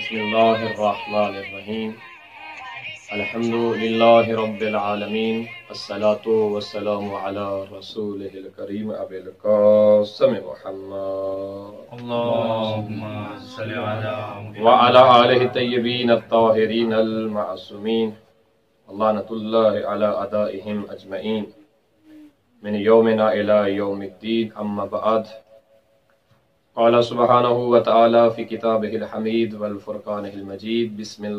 बिस्मिल्लाहिर्रहमानिर्रहीम अल्हम्दुलिल्लाहि रब्बिल आलमीन अस्सलातु वस्सलामु अला रसूलिहिल करीम अबिल कासिम मुहम्मद अल्लाहुम्मा सल्लि अला व अला आलिहि तय्यबीन अत्ताहिरीन अल मासूमीन अल्लाहुम्मा अला अदाइहिम अजमईन मिन यौमिना इला यौमिद्दीन अम्मा बअद क़ाला सुब्हानहु व तआला फ़ी किताबिहिल हमीद वल फ़ुरक़ानिहिल मजीद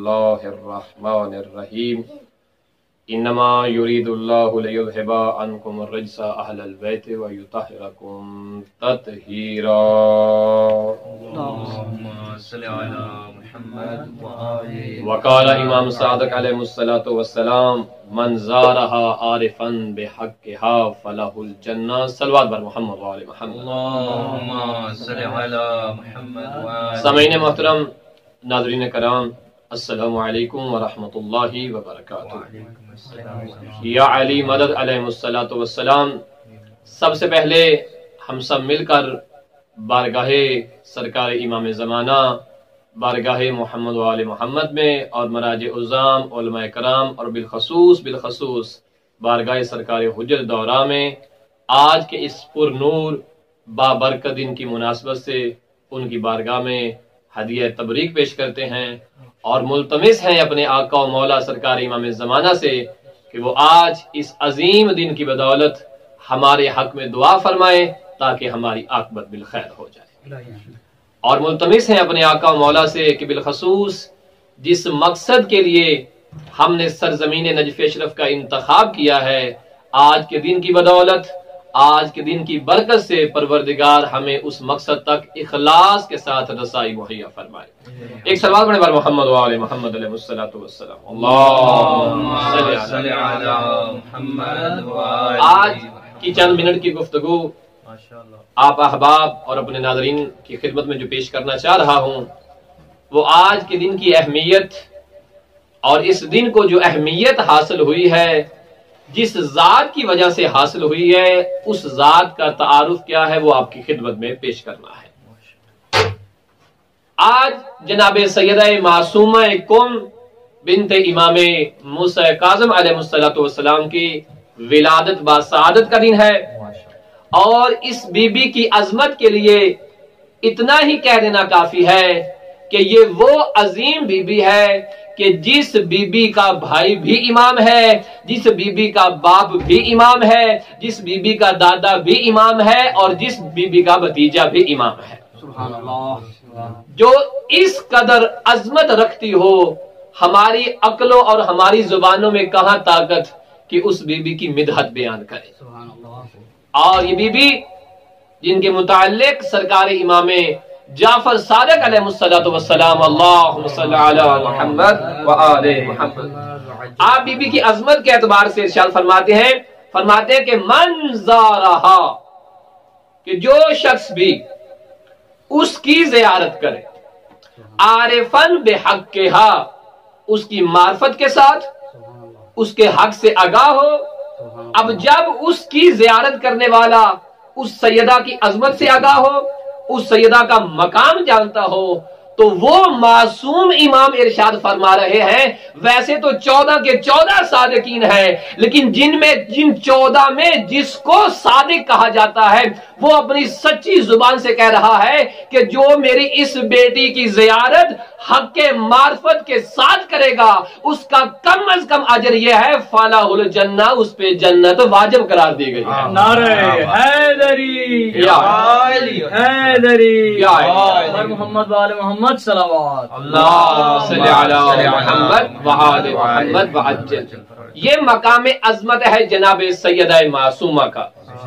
बिस्मिल्लाहिर्रहमानिर्रहीम इन्नमा युरीदुल्लाहु लियुज़हिबा अन्कुम अर्रज्सा अहलल बैति व युतहिरकुम तत्हीरा। अल्लाहुम्मा सल्लि अला मुहम्मद व आलि वक़ाला इमाम सादिक़ अलैहिस्सलातु वस्सलाम मन ज़ारहा आरिफन बिहक़्क़िहा फलहुल जन्ना। सल्लल्लाहु अलैहि मुहम्मद व आलि मुहम्मद। अल्लाहुम्मा सल्लि अला मुहम्मद व आलि सामीन मोहतरम, नाज़रीन कराम, अस्सलामु अलैकुम व रहमतुल्लाहि व बरकातुहू। या अली मदद अलैहिस्सलातु वस्सलाम। सबसे पहले हम सब मिलकर बारगाहे सरकार इमाम ज़माना बारगाहे मोहम्मद व आले मोहम्मद में और मराज उज़्ज़ाम उलमा कराम और बिलखसूस बारगाहे सरकार हुज्जत दौरा में आज के इस पुरनूर बाबरकत दिन की मुनासबत से उनकी बारगाह में हदिया तबरीक पेश करते हैं और मुल्तमिस हैं अपने आका और मौला सरकार इमाम ज़माना से कि वो आज इस अजीम दिन की बदौलत हमारे हक में दुआ फरमाए ताकि हमारी आक़िबत बिल खैर हो जाए। और मुल्तमिस हैं अपने आका मौला से कि बिलखसूस जिस मकसद के लिए हमने सरजमीन नजफ़ अशरफ का इंतखाब किया है, आज के दिन की बदौलत, आज के दिन की बरकत से परवरदिगार हमें उस मकसद तक इखलास के साथ रसाई मुहैया फरमाए। एक सवाल पढ़े बार मोहम्मद व आले मोहम्मद अलैहिस्सलातु वस्सलाम। अल्लाहुम्मा सल्लि अला मुहम्मद व आले। आज की चंद मिनट की गुफ्तगू आप अहबाब और अपने नाज़रीन की खिदमत में जो पेश करना चाह रहा हूँ वो आज के दिन की अहमियत और इस दिन को जो अहमियत हासिल हुई है, जिस ज़ात की वजह से हासिल हुई है, उस ज़ात का तारुफ क्या है वो आपकी खिदमत में पेश करना है। आज जनाब सैयदा मासूमा कुम बिन्त इमाम मूसा काज़िम अलैहिस्सलातु वस्सलाम की विलादत बासआदत का दिन है और इस बीबी की अजमत के लिए इतना ही कह देना काफी है कि ये वो अजीम बीबी है कि जिस बीबी का भाई भी इमाम है, जिस बीबी का बाप भी इमाम है, जिस बीबी का दादा भी इमाम है और जिस बीबी का भतीजा भी इमाम है। सुभान अल्लाह। जो इस कदर अजमत रखती हो, हमारी अक्लों और हमारी जुबानों में कहां ताकत कि उस बीबी की मिदहत बयान करे। और ये बीबी जिनके मुताल्लिक सरकार इमाम जाफर सादिक अलैहिस्सलातु वस्सलाम अल्लाहुम्मा सल्लि अला मुहम्मद व आले मुहम्मद। आप बीबी की अजमत के एतबार से इरशाद फरमाते हैं कि मन ज़ारहा, कि जो शख्स भी उसकी ज़ियारत करे, आरिफन बिहक़्क़िहा, उसकी मार्फत के साथ, उसके हक से आगाह हो। अब जब उसकी ज़ियारत करने वाला उस सैयदा की अजमत से आगाह हो, उस सैयदा का मकाम जानता हो, तो वो मासूम इमाम इरशाद फरमा रहे हैं, वैसे तो 14 के 14 सादिकीन हैं, लेकिन जिन 14 में जिसको सादिक कहा जाता है वो अपनी सच्ची जुबान से कह रहा है कि जो मेरी इस बेटी की ज़ियारत हक के मार्फत के साथ करेगा उसका कम अज कम अजर यह है फलाहुल जन्ना, उस पे जन्नत वाजिब करार दी गई है। नारे हैदरी या अली हैदरी या मोहम्मद व आले मोहम्मद सलावत अल्लाह सल्लि अला मुहम्मद व आले मोहम्मद व अज्जल। ये मकाम अजमत है जनाब सैयदा मासूमा का।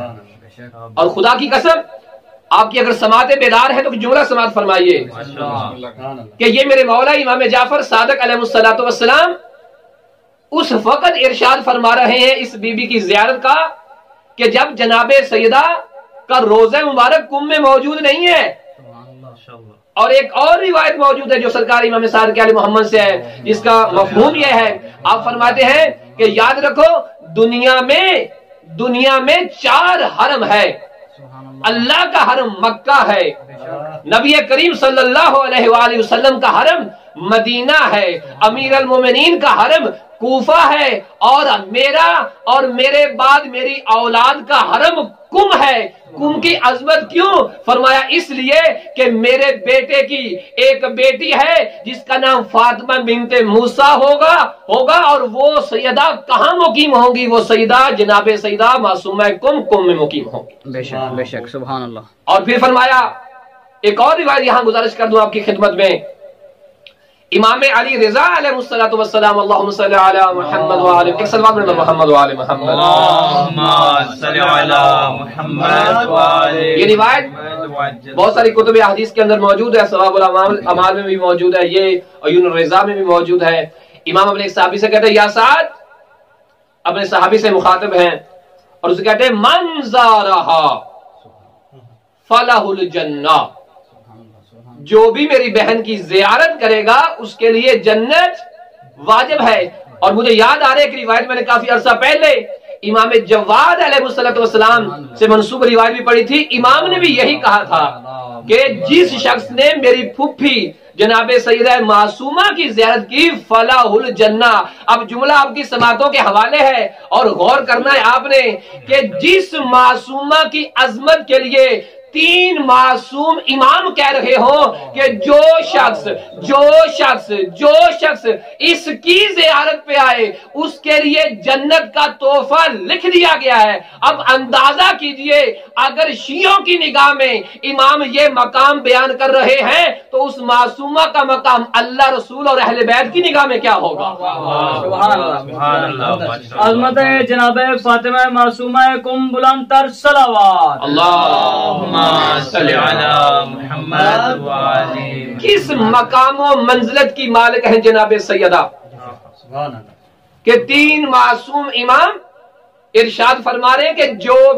और खुदा की कसम, आपकी अगर समाते बेदार है तो जुमला समात फरमाइए कि ये मेरे मौला इमाम जाफर सादिक अलैहिस्सलातु वस्सलाम उस वक्त इरशाद फरमा रहे हैं इस बीबी की ज़ियारत का कि जब जनाबे सैयदा का रोज़ा मुबारक कुम में मौजूद नहीं है। और एक और रिवायत मौजूद है जो सरकार इमाम सादिक आले मोहम्मद से है, जिसका मफहूम यह है, आप फरमाते हैं कि याद रखो दुनिया में 4 हरम है, اللہ کا حرم مکہ ہے، نبی کریم صلی اللہ علیہ وآلہ وسلم کا حرم مدینہ ہے، امیر المومنین کا حرم کوفہ ہے، اور میرا اور میرے بعد میری اولاد کا حرم کم ہے۔ کم کی عظمت کیوں؟ فرمایا اس لیے کہ میرے بیٹے کی ایک بیٹی ہے جس کا نام فاطمہ بنت موسیٰ ہوگا، اور وہ سیدہ کہاں مقیم ہوں گی؟ وہ سیدہ جناب سیدہ معصومہ کم میں مقیم ہوں گی۔ بے شک بے شک، سبحان اللہ۔ اور پھر فرمایا ایک اور روایت یہاں گزارش کر دوں آپ کی خدمت میں، امام علی رضا علیہ الصلوۃ والسلام، اللہم صلی علی محمد وعلی ایک صلوات میں محمد وعلی محمد، اللہم صلی علی محمد وعلی۔ یہ روایت بہت ساری کتب احادیث کے اندر موجود ہے، ثواب الاعمال میں بھی موجود ہے، یہ عیون الرضا میں بھی موجود ہے۔ امام اپنے ایک صحابی سے کہتے ہیں یا سعد، اپنے صحابی سے مخاطب ہیں اور اسے کہتے ہیں من زارہا فلہ الجنہ، جو بھی میری بہن کی زیارت کرے گا اس کے لیے جنت واجب ہے۔ اور مجھے یاد آ رہا ہے کہ روایت میں نے کافی عرصہ پہلے امام جواد علیہ السلام سے منسوب روایت بھی پڑھی تھی، امام نے بھی یہی کہا تھا کہ جس شخص نے میری پھپھی جناب سیدہ معصومہ کی زیارت کی فلاح الجنہ۔ اب جملہ آپ کی سماعتوں کے حوالے ہے اور غور کرنا ہے آپ نے کہ جس معصومہ کی عظمت کے لیے تین معصوم امام کہہ رہے ہوں کہ جو شخص اس کی زیارت پہ آئے اس کے لیے جنت کا تحفہ لکھ دیا گیا ہے۔ اب اندازہ کیجئے اگر شیعوں کی نگاہ میں امام یہ مقام بیان کر رہے ہیں تو اس معصومہ کا مقام اللہ رسول اور اہل بیت کی نگاہ میں کیا ہوگا؟ عظمت جناب فاطمہ معصومہ کم بلند تر صلوات، اللہم صلی علی محمد وعلی۔ کس مقام و منزلت کی مالک ہیں جناب سیدہ کہ تین معصوم امام ارشاد فرما رہے ہیں کہ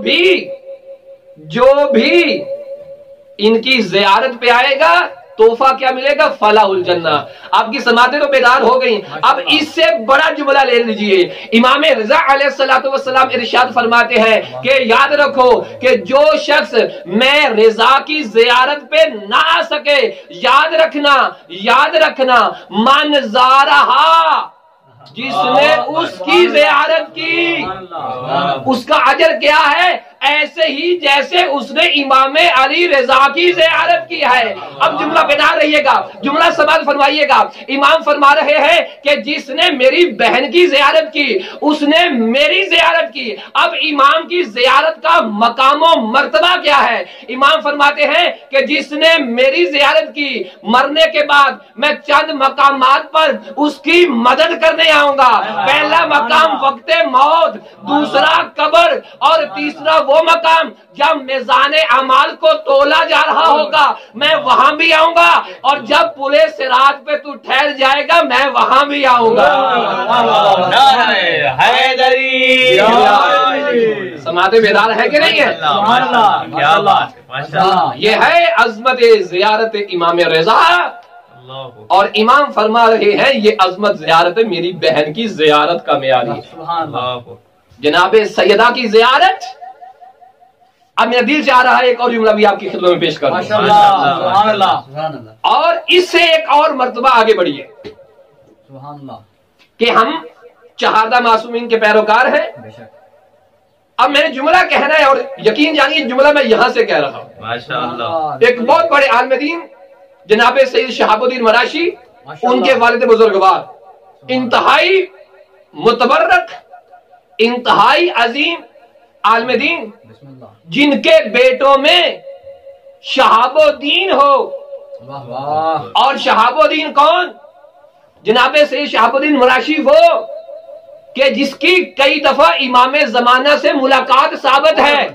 جو بھی ان کی زیارت پہ آئے گا تحفہ کیا ملے گا؟ فلاح الجنہ۔ آپ کی سماعتیں تو بیدار ہو گئیں، اب اس سے بڑا جملہ لے لیجئے، امام رضا علیہ السلام ارشاد فرماتے ہیں کہ یاد رکھو کہ جو شخص میں رضا کی زیارت پہ نہ آ سکے، یاد رکھنا من زارہا، جس نے اس کی زیارت کی اس کا اجر کیا ہے؟ ایسے ہی جیسے اس نے امام علی رضا کی زیارت کی ہے۔ اب جملہ بیدار رہیے گا، جملہ سماعت فرمائیے گا، امام فرما رہے ہیں کہ جس نے میری بہن کی زیارت کی اس نے میری زیارت کی۔ اب امام کی زیارت کا مقام و مرتبہ کیا ہے؟ امام فرماتے ہیں کہ جس نے میری زیارت کی مرنے کے بعد میں چند مقامات پر اس کی مدد کرنے آؤں گا۔ پہلا مقام وقت موت، دوسرا قبر، اور تیسرا وہ مقام جب میزان اعمال کو تولا جا رہا ہوگا میں وہاں بھی آؤں گا، اور جب پلے صراط پہ تو ٹھہر جائے گا میں وہاں بھی آؤں گا۔ سماعتیں بیدار ہے کہ نہیں ہے؟ یہ ہے عظمت زیارت امام رضا، اور امام فرما رہے ہیں یہ عظمت زیارت میری بہن کی زیارت کا معیار ہے۔ جناب سیدہ کی زیارت، اب میرا دل چاہ رہا ہے ایک اور جملہ بھی آپ کی خدمت میں پیش کروں، اور اس سے ایک اور مرتبہ آگے بڑھیے کہ ہم چہاردہ معصومین کے پیروکار ہیں۔ اب میں نے جملہ کہنا ہے اور یقین جانیے جملہ میں یہاں سے کہہ رہا ہوں۔ ایک بہت بڑے عالم دین جناب سید شہاب الدین مراشی، ان کے والد بزرگوار، انتہائی متبرک، انتہائی عظیم عالم دین، جن کے بیٹوں میں شہاب الدین ہو، اور شہاب الدین کون؟ جناب سید شہاب الدین مراشی، وہ کہ جس کی کئی دفعہ امام زمانہ سے ملاقات ثابت ہے۔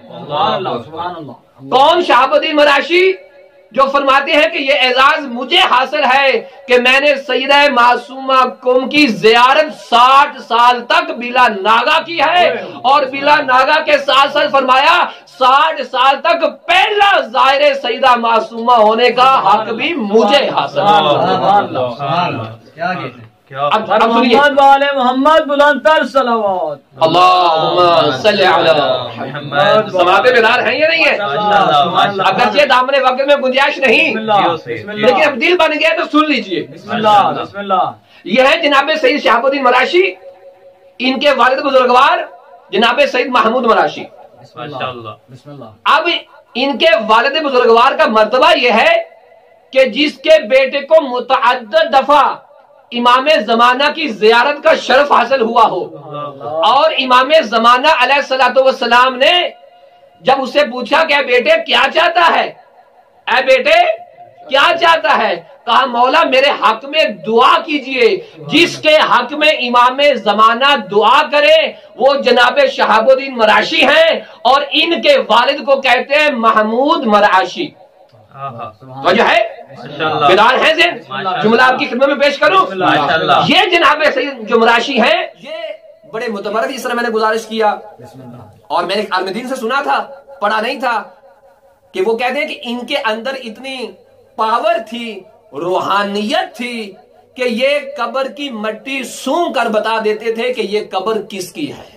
کون شہاب الدین مراشی؟ جو فرماتے ہیں کہ یہ اعزاز مجھے حاصل ہے کہ میں نے سیدہ معصومہ کم کی زیارت 60 سال تک بلا ناغہ کی ہے، اور بلا ناغہ کے ساتھ ساتھ فرمایا 60 سال تک پہلا زائر سیدہ معصومہ ہونے کا حق بھی مجھے حاصل ہے۔ اب سنیے، محمد والے محمد بلند تر صلوات اللہم صلی علی محمد. سماعتیں بیدار ہیں یا نہیں ہے؟ اگرچہ دامن وقت میں گنجائش نہیں، لیکن اب دل بن گیا تو سن لیجئے. بسم اللہ بسم اللہ. یہ ہے جناب سید شہاب الدین مراشی، ان کے والد بزرگوار جناب سید محمود مراشی. بسم اللہ. اب ان کے والد بزرگوار کا مرتبہ یہ ہے کہ جس کے بیٹے کو متعدد دفعہ امام زمانہ کی زیارت کا شرف حاصل ہوا ہو، اور امام زمانہ علیہ الصلوۃ والسلام نے جب اسے پوچھا کہ اے بیٹے کیا چاہتا ہے، اے بیٹے کیا چاہتا ہے، کہا مولا میرے حق میں دعا کیجئے. جس کے حق میں امام زمانہ دعا کرے وہ جناب شہاب الدین مراشی ہیں، اور ان کے والد کو کہتے ہیں محمود مراشی. تو جو ہے بیدار ہیں سے جملہ آپ کی خدمت میں پیش کروں. یہ جناب سید جو مراشی ہیں یہ بڑے متبرک، اس طرح میں نے گزارش کیا اور میں نے عالم دین سے سنا تھا، پڑھا نہیں تھا، کہ وہ کہتے ہیں کہ ان کے اندر اتنی پاور تھی، روحانیت تھی، کہ یہ قبر کی مٹی سونگ کر بتا دیتے تھے کہ یہ قبر کس کی ہے.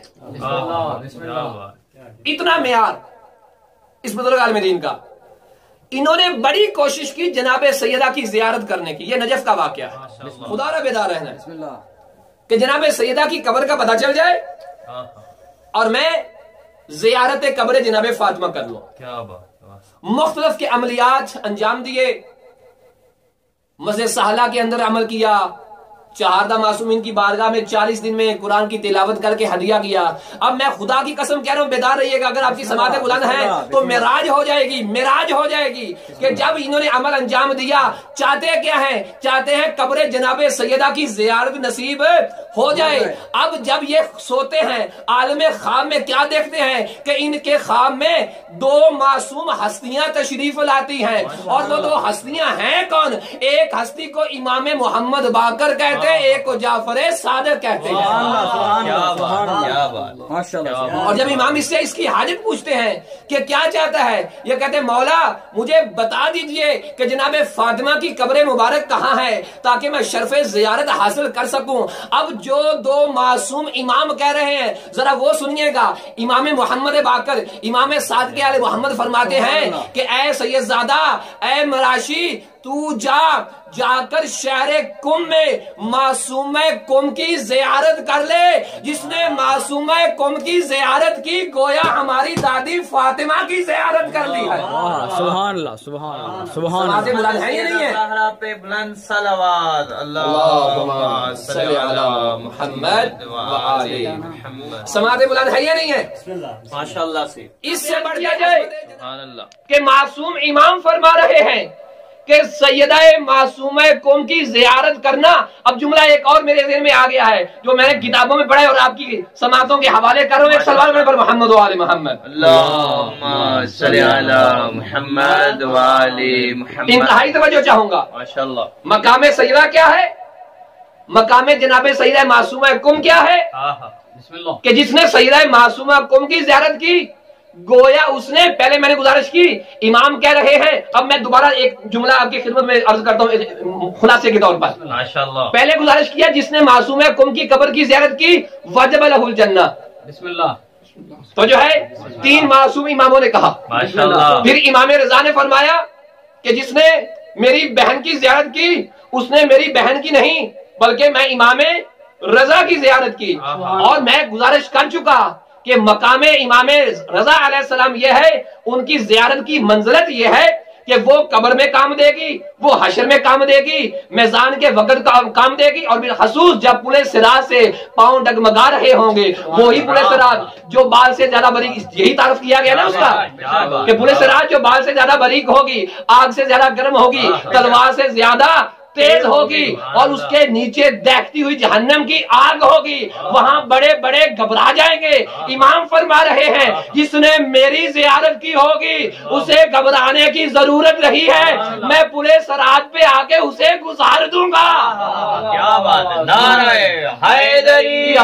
اتنا معیار اس بزرگ عالم دین کا. انہوں نے بڑی کوشش کی جناب سیدہ کی زیارت کرنے کی. یہ نجف کا واقعہ ہے، خدا را بیدار رہنا، کہ جناب سیدہ کی قبر کا پتہ چل جائے اور میں زیارت قبر جناب فاطمہ کر لوں. مختلف کے عملیات انجام دیے، مسجد سہلہ کے اندر عمل کیا، چہاردہ معصومین کی بارگاہ میں 40 دن میں قرآن کی تلاوت کر کے ہدیہ کیا. اب میں خدا کی قسم کہہ رہا ہوں، بیدار رہیے گا، اگر آپ کی سماعتیں بلند ہیں تو معراج ہو جائے گی، معراج ہو جائے گی. کہ جب انہوں نے عمل انجام دیا، چاہتے کیا ہیں؟ چاہتے ہیں قبر جناب سیدہ کی زیارت نصیب ہو جائے. اب جب یہ سوتے ہیں عالم خواب میں کیا دیکھتے ہیں کہ ان کے خواب میں دو معصوم ہستیاں تشریف لاتی ہیں. اور وہ دو ہستیاں ہیں کون؟ ایک ہستی کو امام محمد باقر کہتے ہیں، ایک کو جعفر صادق کہتے ہیں. اور جب امام اس سے اس کی حاجت پوچھتے ہیں کہ کیا چاہتا ہے، یہ کہتے ہیں مولا مجھے بتا دیجئے کہ جناب فاطمہ کی قبر مبارک کہاں ہے تاکہ میں شرف زیارت حاصل کر سکوں. اب جو دو معصوم امام کہہ رہے ہیں ذرا وہ سنیے گا. امام محمد باقر امام صادق علیہ محمد فرماتے ہیں کہ اے سید زادہ، اے مراشی، تو جا کر شہر کم میں معصوم کم کی زیارت کر لے. جس نے معصوم کم کی زیارت کی گویا ہماری دادی فاطمہ کی زیارت کر لی ہے. سبحان اللہ سبحان اللہ سبحان اللہ. بلند ہے یا نہیں ہے؟ پہ بلند صلوات. اللہم صلی علی محمد وآل محمد. سماعت بلند ہے یا نہیں ہے؟ ماشاءاللہ سے اس سے بڑھ جائے کہ معصوم امام فرما رہے ہیں کہ سیدہ معصومہ قوم کی زیارت کرنا. اب جملہ ایک اور میرے ذہن میں آ گیا ہے جو میں نے کتابوں میں پڑھا ہے اور آپ کی سماعتوں کے حوالے کر رہا ہوں. ایک سلوات پر محمد و آل محمد. اللہم صلی علی محمد و آل محمد. انتہائی توجہ چاہوں گا. ماشاءاللہ. مقام سیدہ کیا ہے؟ مقام جناب سیدہ معصومہ قوم کیا ہے؟ بسم اللہ. کہ جس نے سیدہ معصومہ قوم کی زیارت کی گویا اس نے، پہلے میں نے گزارش کی امام کہہ رہے ہیں، اب میں دوبارہ ایک جملہ آپ کی خدمت میں عرض کرتا ہوں خلاصے کے طور پر. ماشاءاللہ. پہلے گزارش کیا جس نے معصومہ قوم کی قبر کی زیارت کی وجب لہ الجنہ. بسم اللہ. تو جو ہے 3 معصوم اماموں نے کہا. ماشاءاللہ. پھر امام رضا نے فرمایا کہ جس نے میری بہن کی زیارت کی اس نے میری بہن کی نہیں بلکہ میں امام رضا کی زیارت کی. اور میں گزارش کر چکا کہ مقام امام رضا علیہ السلام یہ ہے، ان کی زیارت کی منزلت یہ ہے کہ وہ قبر میں کام دے گی، وہ حشر میں کام دے گی، میزان کے وقت کام دے گی، اور بالخصوص جب پورے صراط سے پاؤں ڈگمگا رہے ہوں گے وہی پورے صراط جو بال سے زیادہ باریک، یہی تعارف کیا گیا نا اس کا کہ پورے صراط جو بال سے زیادہ باریک ہوگی، آگ سے زیادہ گرم ہوگی، تلوار سے زیادہ تیز ہوگی، اور اس کے نیچے دیکھتی ہوئی جہنم کی آگ ہوگی، وہاں بڑے بڑے گھبرا جائیں گے. امام فرما رہے ہیں جس نے میری زیارت کی ہوگی اسے گھبرانے کی ضرورت نہیں ہے، میں پورے صراط پہ آ کے اسے گزار دوں گا. کیا بات ہے، نعرہ حیدری.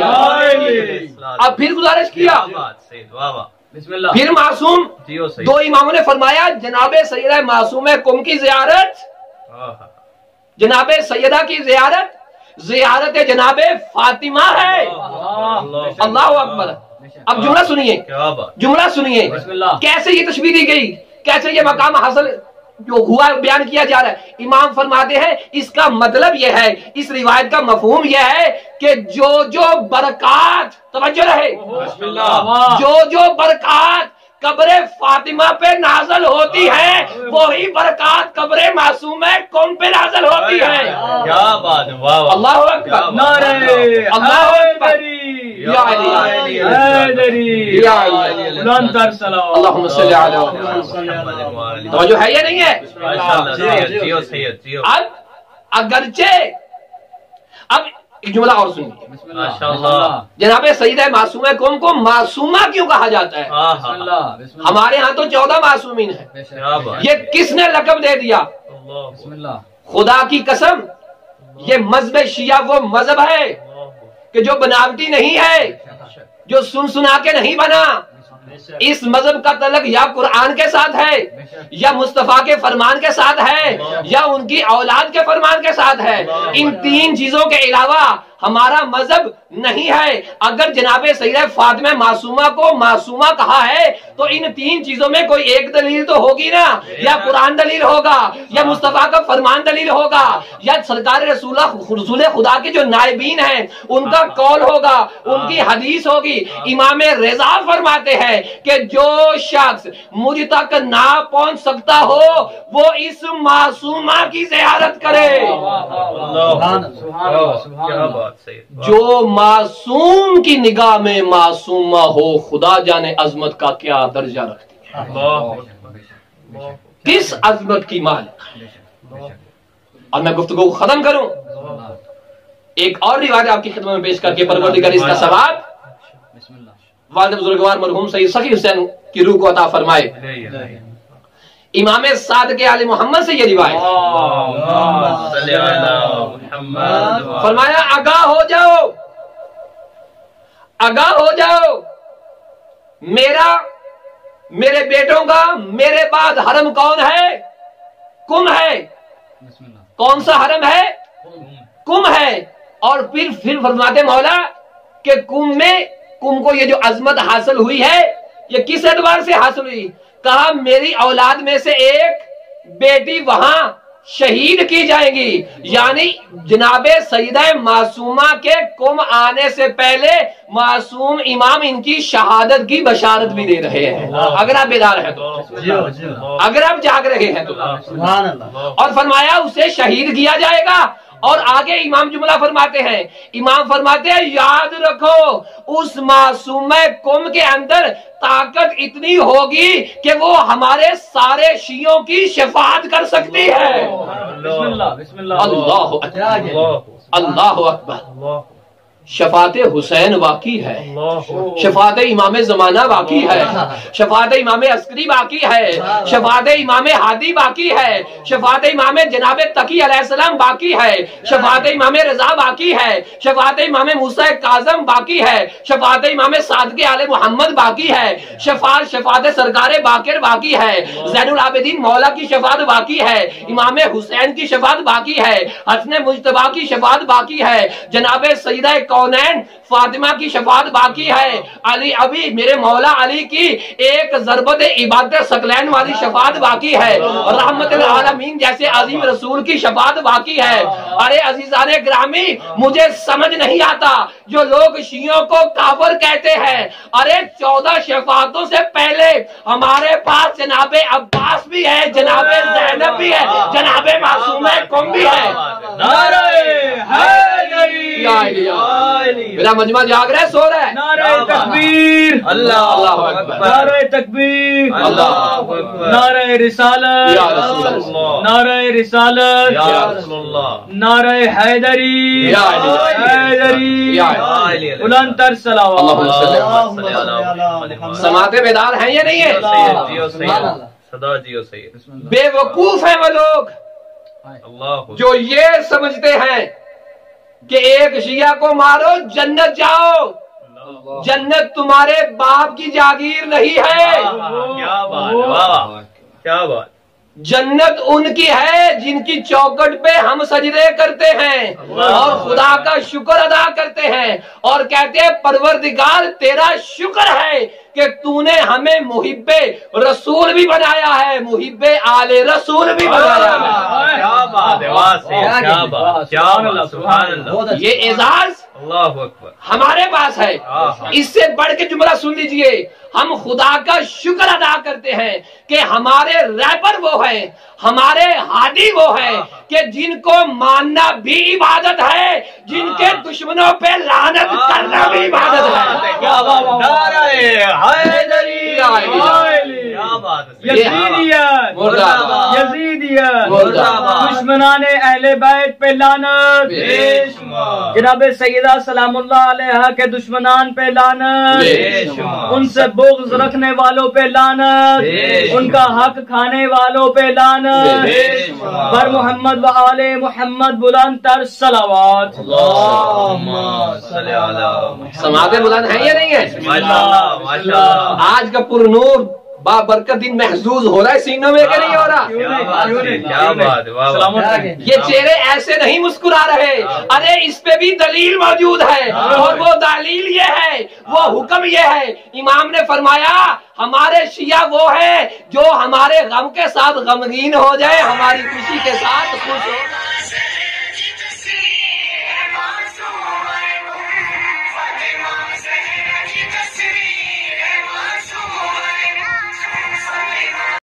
اب پھر گزارش کیا، بسم اللہ. پھر معصوم 2 اماموں نے فرمایا جناب سیدہ معصومہ قوم کی زیارت، جناب سیدہ کی زیارت زیارت جناب فاطمہ ہے۔ اللہ اکبر۔ اب جملہ سنیے، جملہ سنیے کیسے یہ تشبیہ دی گئی، کیسے یہ مقام حاصل جو ہوا بیان کیا جا رہا ہے۔ امام فرماتے ہیں اس کا مطلب یہ ہے، اس روایت کا مفہوم یہ ہے کہ جو برکات، توجہ رہے، جو برکات قبر فاطمہ پہ نازل ہوتی ہے وہی برکات قبر معصومہ قوم پہ نازل ہوتی ہے۔ کیا بات، اللہ اکبر، نعرہ اللہ اکبر، یا علی، حیدری، یا علی، بلند تر صلوات، اللہم صلی علی محمد۔ توجہ ہے یا نہیں ہے؟ اب اگرچہ اب ایک جملہ اور سنیے، جناب سیدہ معصومہ قوم کو معصومہ کیوں کہا جاتا ہے؟ ہمارے ہاں تو 14 معصومین ہیں، یہ کس نے لقب دے دیا؟ خدا کی قسم یہ مذہب شیعہ وہ مذہب ہے کہ جو بناوٹی نہیں ہے، جو سن سنا کے نہیں بنا۔ اس مذہب کا تعلق یا قرآن کے ساتھ ہے، یا مصطفیٰ کے فرمان کے ساتھ ہے، یا ان کی اولاد کے فرمان کے ساتھ ہے۔ ان تین چیزوں کے علاوہ ہمارا مذہب نہیں ہے۔ اگر جناب سیدہ فاطمہ معصومہ کو معصومہ کہا ہے تو ان تین چیزوں میں کوئی ایک دلیل تو ہوگی نا، یا قرآن دلیل ہوگا، یا مصطفیٰ کا فرمان دلیل ہوگا، یا سرکار رسول خدا کے جو نائبین ہیں ان کا قول ہوگا، ان کی حدیث ہوگی۔ امام رضا فرماتے ہیں کہ جو شخص مجھ تک نہ پہنچ سکتا ہو وہ اس معصومہ کی زیارت کرے۔ جو معصوم کی نگاہ میں معصومہ ہو خدا جانے عظمت کا کیا درجہ رکھتی ہے، کس عظمت کی مالک۔ اور میں گفتگو کو ختم کروں، ایک اور روایت آپ کی خدمت میں پیش کر کے پروردگار اس کا ثواب والد بزرگوار مرحوم سید سخی حسین کی روح کو عطا فرمائے۔ امام صادق آل محمد سے یہ روایت، فرمایا آگاہ ہو جاؤ، آگاہ ہو جاؤ، میرے بیٹوں کا میرے بعد حرم کون ہے؟ کم ہے۔ کون سا حرم ہے؟ کم ہے۔ اور پھر فرماتے مولا کہ کم کو یہ جو عظمت حاصل ہوئی ہے یہ کس اعتبار سے حاصل ہوئی؟ کہا میری اولاد میں سے ایک بیٹی وہاں شہید کی جائے گی، یعنی جناب سیدہ معصومہ کے قم آنے سے پہلے معصوم امام ان کی شہادت کی بشارت بھی دے رہے ہیں، اگر آپ بیدار ہیں تو، اگر آپ جاگ رہے ہیں تو۔ اور فرمایا اسے شہید کیا جائے گا۔ اور آگے امام جملہ فرماتے ہیں، امام فرماتے ہیں یاد رکھو اس معصومہ قوم کے اندر طاقت اتنی ہوگی کہ وہ ہمارے سارے شیعوں کی شفاعت کر سکتی ہے۔ اللہ اکبر، اللہ اکبر۔ شفاعت حسین واقعی ہے، شفاعت امام زمانہ واقعی ہے، شفاعت امام عسکری واقعی ہے، شفاعت امام ہادی واقعی ہے، شفاعت امام جناب تقی علیہ السلام باقی ہے، شفاعت امام رضا باقی ہے، شفاعت امام موسیٰ کاظم باقی ہے، شفاعت امام صادق آل محمد باقی ہے، شفاعت سرکار باقر باقی ہے، زین العابدین مولا کی شفاعت باقی ہے، امام حسین کی شفاعت باقی ہے، حسن مجتبیٰ کی شفاعت باقی ہے، جناب سیدہ کونین فاطمہ کی شفاعت باقی ہے، علی ابھی میرے مولا علی کی ایک ضربت عبادت ثقلین والی شفاعت باقی ہے، رحمت العالمین جیسے عظیم رسول کی شفاعت باقی ہے۔ ارے عزیزان گرامی مجھے سمجھ نہیں آتا جو لوگ شیعوں کو کافر کہتے ہیں، ارے 14 شفاعتوں سے پہلے ہمارے پاس جناب عباس بھی ہے، جناب زینب بھی ہے، جناب معصومہ قم بھی ہے۔ نعرہ حیدری، میرا مجمع جاگ رہا ہے، سو رہا ہے؟ نعرہ تکبیر، اللہ اکبر، نعرہ تکبیر، اللہ اکبر، نعرہ رسالت، یا رسول اللہ، نعرہ رسالت، یا رسول اللہ، نعرہ حیدری، یا علی، حیدری، یا علی، بلند تر صلوات۔ اللہم صلی اللہ۔ سماعتیں بیدار ہیں یا نہیں ہے؟ صدا جیو سید۔ بے وقوف ہیں وہ لوگ اللہ جو یہ سمجھتے ہیں کہ ایک شیعہ کو مارو جنت جاؤ، جنت تمہارے باپ کی جاگیر نہیں ہے۔ کیا بات، واہ کیا بات۔ जन्नत उनकी है जिनकी चौखट पे हम सजदे करते हैं और खुदा का शुक्र अदा करते हैं और कहते हैं परवरदिगार तेरा शुक्र है कि तूने हमें मुहिब्बे रसूल भी बनाया है, मुहिब्बे आले रसूल भी बनाया है। क्या बात है, वाह क्या बात, क्या बात, सुभान अल्लाह। ये एजाज अल्लाहु अकबर हमारे पास है। इससे बढ़ के जुमला सुन लीजिए, हम खुदा का शुक्र अदा करते हैं कि हमारे रैपर वो है, हमारे हादी वो है कि जिनको मानना भी इबादत है, जिनके दुश्मनों पे लानत करना भी इबादत है। क्या बात, नारे हैदरी, क्या बात, यजीदियत, मुर्दाबाद, यजीदियत, मुर्दाबाद, दुश्मनाने अहले बैत पे लानत, बेशुमार, जनाब सैयदा सलामुल्लाह अलैहा के दुश्मनान पे लानत, बेशुमार, उनसे बुग़्ज़ रखने वालों पे लानत, उनका हक खाने वालों पे लानत, बेशुमार। बर मोहम्मद व आले मोहम्मद बुलंद तर सलावत। अल्लाहुम्मा सल्ली अला मुहम्मद। समाते बुलंद है या नहीं है? माशाअल्लाह, माशाअल्लाह। आज का पुरनूर बाबरकत दिन महसूस हो रहा है सीनों में कि नहीं हो रहा? क्या बात, वाह वाह। ये चेहरे ऐसे नहीं मुस्कुरा रहे, अरे इस पे भी दलील मौजूद है और वो दलील ये है, वो हुक्म ये है, इमाम ने फरमाया हमारे शिया वो है जो हमारे गम के साथ गमगीन हो जाए, हमारी खुशी के साथ खुश हो जाए।